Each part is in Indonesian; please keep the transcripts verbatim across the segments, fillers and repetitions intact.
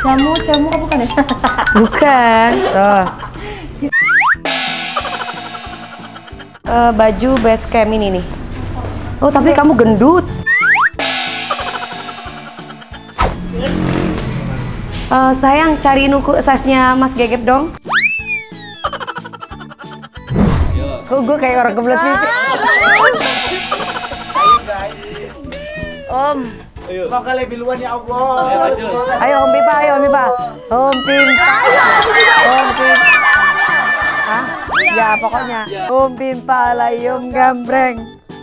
Jamu, jamu apa bukan ya? Bukan. Tuh. Uh, baju base camp ini nih. Oh, tapi kamu gendut. Uh, sayang, cariin ukur size-nya Mas Gegep dong. Kok gue kayak orang kebelet mimpi. Ayo guys. Om. Ayo. Semoga lebih luas ya Allah. Ayo, ayo Om Pipa, ayo Om Pipa. Om Pipa. Om Pipa. Hah? Ya pokoknya. Om Pipa layum gambreng.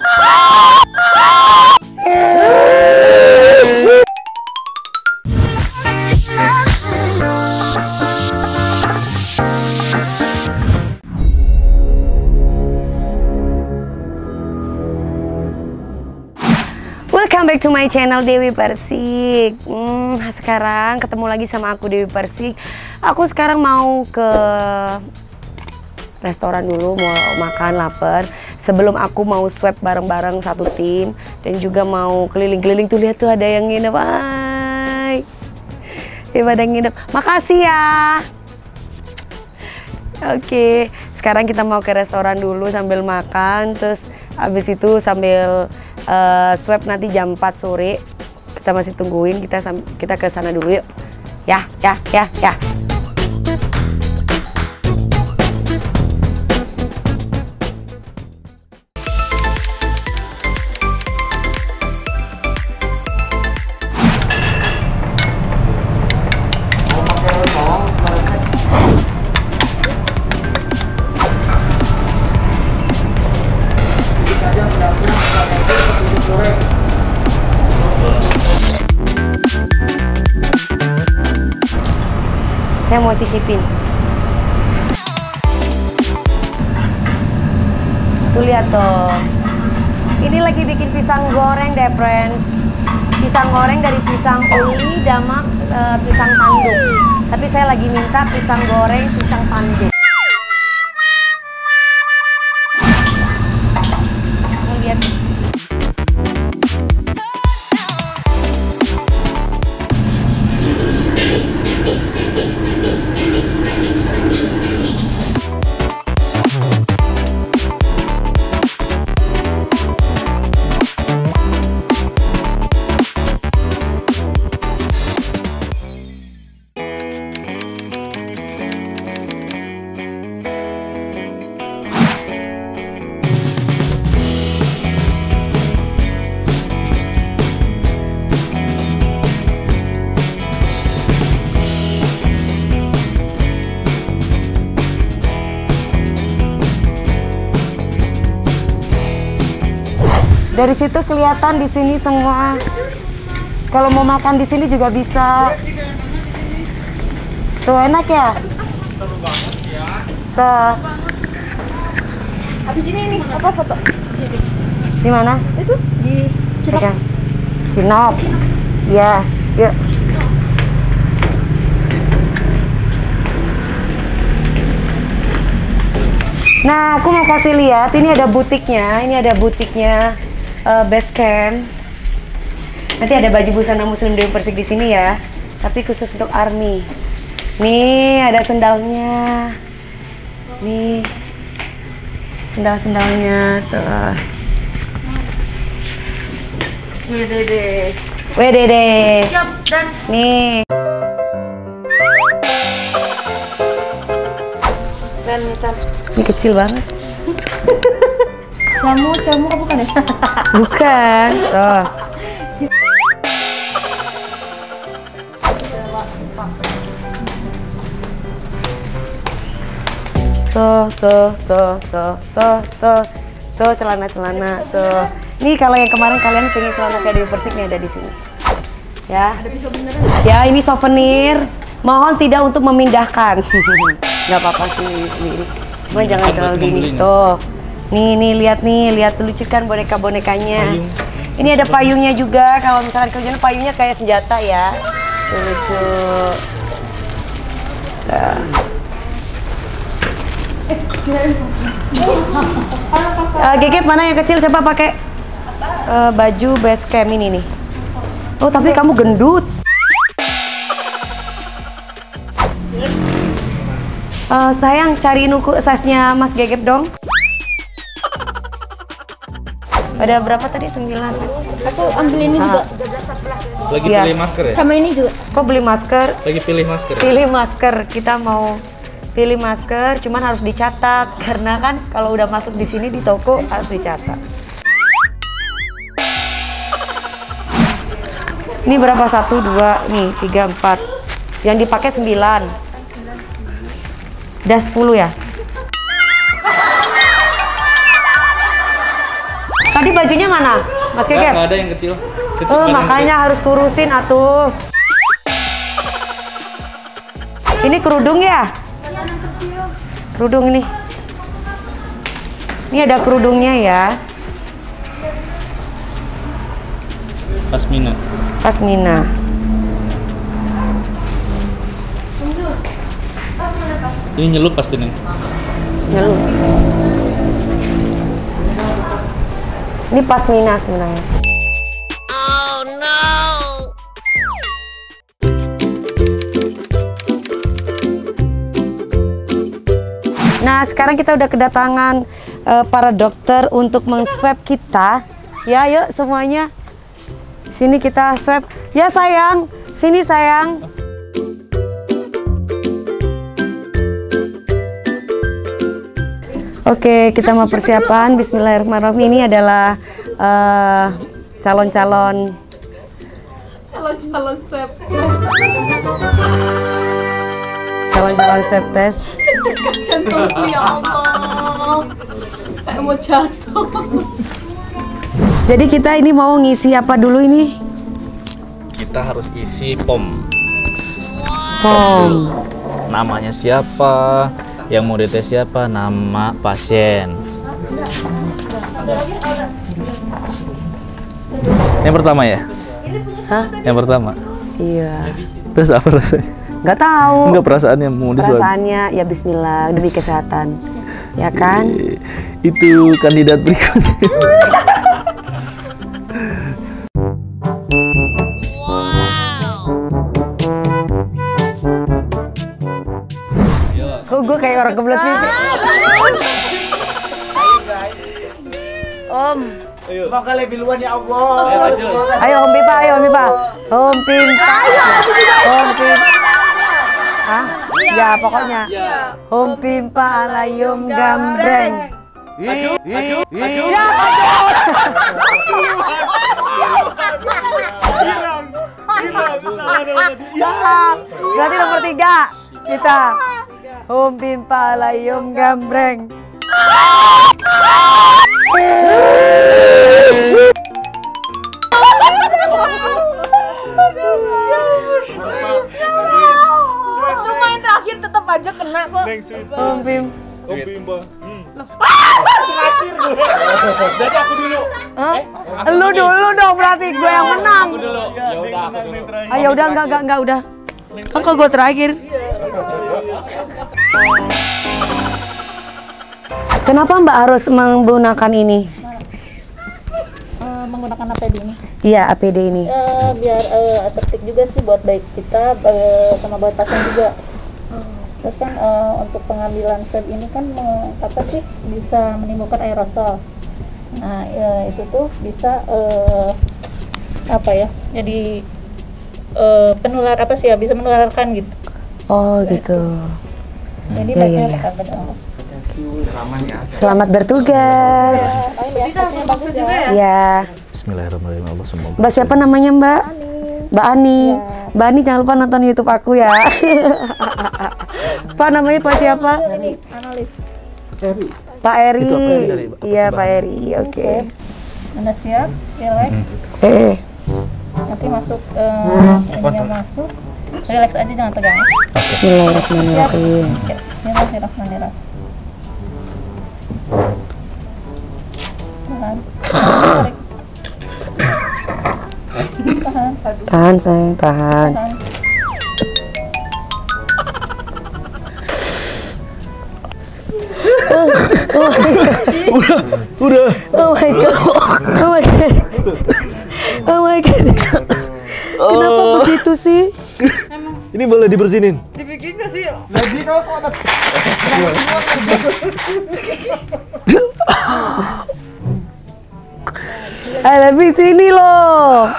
Welcome back to my channel Dewi Persik. Hmm, sekarang ketemu lagi sama aku Dewi Persik. Aku sekarang mau ke restoran dulu, mau makan, lapar. Sebelum aku mau swab bareng-bareng satu tim dan juga mau keliling-keliling tuh, lihat tuh ada yang nginep. Hai. Ada yang nginep. Makasih ya. Oke, sekarang kita mau ke restoran dulu sambil makan, terus habis itu sambil Uh, swab nanti jam empat sore. Kita masih tungguin, kita kita ke sana dulu yuk. Ya, ya, ya, ya. Saya mau cicipin. Tuh lihat tuh. Ini lagi bikin pisang goreng deh, friends. Pisang goreng dari pisang uli, damak, e, pisang tanduk. Tapi saya lagi minta pisang goreng, pisang tanduk. Mau lihat. Dari situ kelihatan di sini semua. Kalau mau makan di sini juga bisa. Tuh enak ya. seru banget ya. Tuh. Habis ini ini apa foto? Di mana? Itu di Cinop. Cinop. Ya, yuk. Nah, aku mau kasih lihat. Ini ada butiknya. Ini ada butiknya. Uh, base camp. Nanti ada baju busana muslim Dewi Persik di sini ya, tapi khusus untuk army. Nih ada sendalnya, nih sendal-sendalnya tuh. Wedede. Wedede. Siap dan nih. dan Ini kecil banget. jamu, jamu apa bukan ya? Bukan. Tuh. Tuh, tuh, tuh, tuh, tuh, tuh, tuh celana-celana tuh. Ini kalau yang kemarin kalian pengen celana kayak Dewi Persik nih ada di sini. Ya. Ada pisau beneran. Ya, ini souvenir. Mohon tidak untuk memindahkan. Nggak apa-apa sih ini. Cuma ini jangan terlalu dini. Tuh. Nih, nih lihat nih, lihat lucu kan boneka-bonekanya. Ini ada payungnya juga. Kalau misalkan kerjanya payungnya kayak senjata ya. Tuh, lucu. Nah. Uh, Gegep mana yang kecil, coba pakai uh, baju base camp ini nih. Oh tapi kamu gendut. Eh, sayang, cariin uku size-nya Mas Gegep dong. Ada berapa tadi? sembilan. Aku ambil ini juga. Lagi Iya. pilih masker ya? Sama ini juga. Kok beli masker? Lagi pilih masker. Pilih masker. Kita mau pilih masker, cuman harus dicatat karena kan kalau udah masuk di sini di toko harus dicatat. Ini berapa? Satu, dua, nih tiga, empat. Yang dipakai sembilan. Udah sepuluh ya? Tadi bajunya mana, Mas Nggak, Gegep? nggak ada yang kecil. Kecil Oh, kan yang makanya harus kurusin atuh. Ini kerudung ya? Kerudung ini. Ini ada kerudungnya ya. gede. Pasmina. Pasmina. Ini nyelup pasti nih. Nyelup. Ini pasmina sebenarnya. Oh no. Nah, sekarang kita udah kedatangan uh, para dokter untuk meng-swab kita. Ya, yuk semuanya. Sini kita swab. Ya sayang, sini sayang. Oke, kita mau persiapan. Bismillahirrahmanirrahim. Ini adalah uh, calon-calon Calon-calon swab. calon-calon swab test. Jantungku ya Allah. Kayak mau jatuh. Jadi kita ini mau ngisi apa dulu ini? Kita harus isi pom. Pom. Namanya siapa? Yang mau dites siapa? Nama pasien. Yang pertama ya? Hah? Yang pertama. Iya. Terus apa rasanya? Nggak tahu. Enggak perasaannya mau diswab. Perasaannya ya Bismillah demi kesehatan. Ya kan? Itu kandidat berikutnya. Kok gue kayak orang kebelet gitu? Om. Semoga lebih luas ya Allah. Ayo Om Pipa, ayo Om Pipa. Om Pipa. Om Pipa. Hah? Ya pokoknya. Om Pipa alayum gambreng. Maju, maju, maju. Ya, Hilang, hilang, salah nomor tiga. berarti nomor tiga kita. Om Pipa alayum gambreng. Cuma yang terakhir tetap aja kena kok. Om Pim. Om Bimba. Jadi aku dulu. Hah? Lu dulu dong berarti gue yang menang. Aku dulu. Ya udah aku dulu. Ah ya udah enggak enggak enggak udah. Kan kok gue terakhir. Kenapa Mbak harus menggunakan ini? Eh, menggunakan A P D ini. Iya, A P D ini. Eh, biar eh, aseptik juga sih buat baik kita eh, sama buat pasien juga. Terus kan eh, untuk pengambilan swab ini kan eh, apa sih bisa menimbulkan aerosol. Nah ya, itu tuh bisa eh, apa ya? Jadi eh, penular apa sih ya? Bisa menularkan gitu. Oh gitu. Jadi Ya, baiknya ya, ya. kita berdoa. Selamat bertugas. Oh iya, hasilnya bagus ya. Ya. Bismillahirrahmanirrahim. Allah semoga. Mbak siapa namanya Mbak? Mbak Ani. Mbak Ani jangan lupa nonton YouTube aku ya. Pak namanya Pak siapa? Ini analis. Pak Eri. Itu apa yang dari Pak Iya Pak Eri. Oke. Anda siap? Relax. Eh. Nanti masuk eh ininya masuk. Relax aja jangan tegang. Bismillahirrahmanirrahim. Oke, bismillahirrahmanirrahim. Tahan. Tarik. Tahan. Tahan sayang, tahan. Tahan. Udah. Oh my god. Oh my god. Oh my god. Kenapa begitu sih? Ini boleh dibersinin. Dibikin gak sih? Lagi kau kok ada. Eh, lebih sini loh.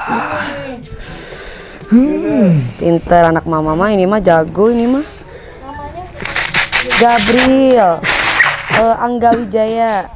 Hmm, pinter anak mama mah, ini mah jago ini mah. Gabriel, uh, Angga Wijaya.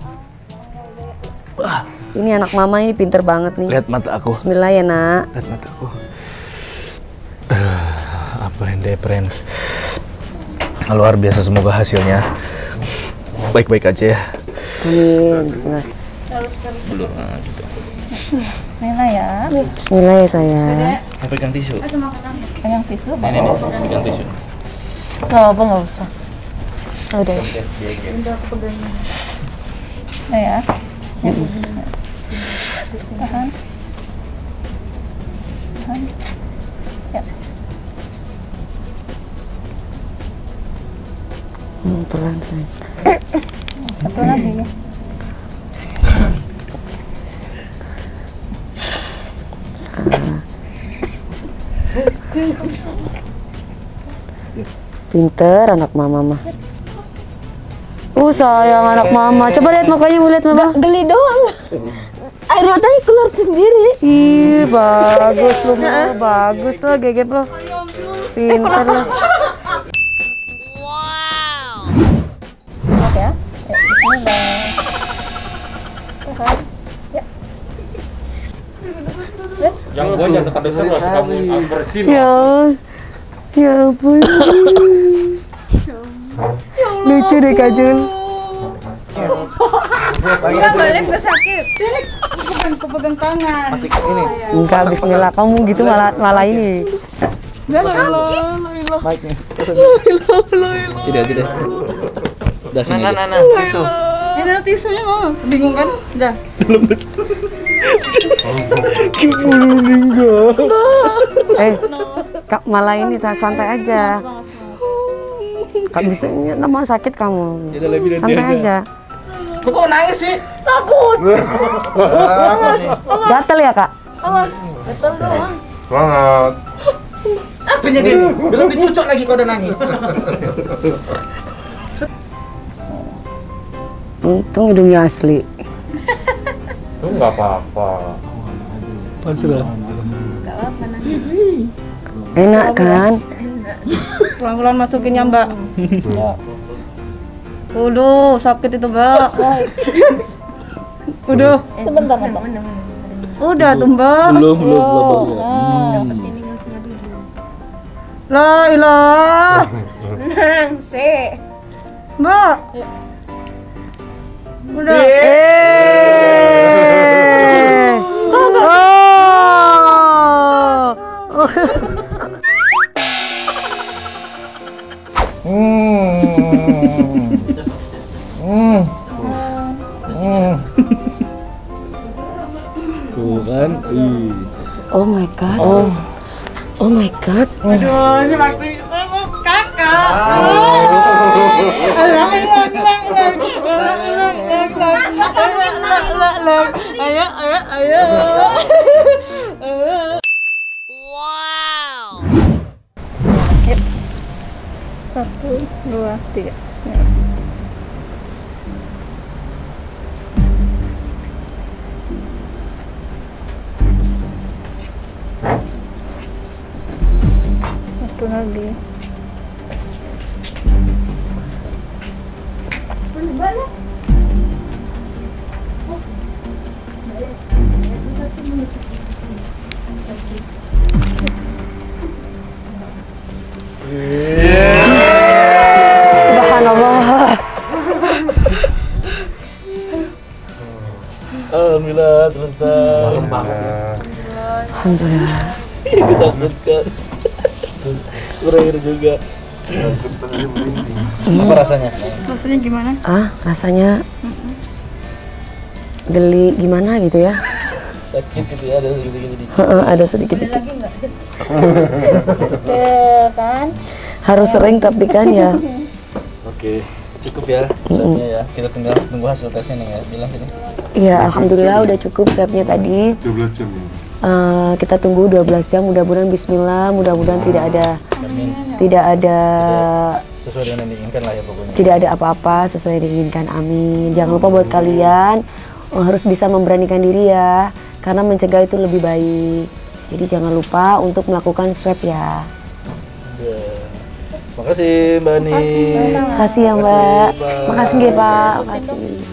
Ini anak mama ini pinter banget nih. Lihat mata aku. Bismillah ya nak. Lihat mata aku. Uh, aprende friends. Luar biasa, semoga hasilnya baik-baik aja ya. Amin. Bismillah. Dulu, nah, gitu. Bismillah ya. Bismillah ya sayang. Mau pegang tisu? Pegang tisu. Ini nih, pegang tisu. Gak apa, nggak usah. Udah. Nah ya. Tahan. Tahan. Ya. Hmm, pelan sayang. Satu lagi. Salah. Pinter anak mama mah. Uh sayang anak mama. Coba lihat mukanya, mau lihat mama. Geli doang. Air matanya keluar sendiri. Ih bagus lo, Ma. Bagus lo, gegep lo. Pinter lo. Lihat ya. Ya, bismillah. Tahan. Ya. Yang gua jangan dekat-dekat terus kamu agresif. Ya, ya ampun. Lucu deh Kajul. Enggak boleh, gue sakit. Aku pegang tangan. Masih ini. Enggak, bismillah. Kamu gitu malah malah ini. Enggak sakit. Mic-nya. Tidak, tidak. Udah sini. Nah, nah, nah. Tisu. Ini ada tisunya ngomong. Bingung kan? Udah. Eh, Kak malah ini santai aja. Kak bisa nama sakit kamu. Santai aja. Kok kok nangis sih? Gatel ya Kak? Semangat. Apanya dia nih? Belum dicucuk lagi kau udah nangis. Untung hidungnya asli. Itu nggak apa-apa. Pasrah. Enak kan? Pelan-pelan masukinnya, Mbak. Udah, sakit itu, Mbak. Udah. Sebentar, sebentar. Udah tuh, Mbak. Belum, belum, belum. La ilah. Nang, se. Mbak. Udah. Eh. Oh. Tuh kan. Ih. Oh my god. Oh. Oh my god. Aduh, ini waktu itu kakak. Ayo, ayo, ayo. Satu, dua, tiga. Satu lagi. Subhanallah. Alhamdulillah selesai. Alhamdulillah. Ditakutkan. Berakhir juga. Apa rasanya? Rasanya gimana? Ah, rasanya geli gimana gitu ya? Sakit gitu ya, ada gitu-gitu. Heeh, ada sedikit-sedikit. Ya kan? Harus sering tapi kan ya. Oke, cukup ya swabnya ya. Kita tinggal tunggu hasil tesnya nih ya. Bilang sini. Iya, alhamdulillah udah cukup swabnya tadi. dua belas jam. Uh, kita tunggu dua belas jam, mudah-mudahan bismillah, mudah-mudahan tidak ada Amin. tidak ada Sesuai dengan yang diinginkan lah ya pokoknya. tidak ada apa-apa sesuai yang diinginkan, amin. Jangan lupa buat kalian uh, harus bisa memberanikan diri ya, karena mencegah itu lebih baik. Jadi jangan lupa untuk melakukan swab ya. Ya. Makasih Mbak Ani. Makasih ya Mbak. Makasih ya Pak. Makasih.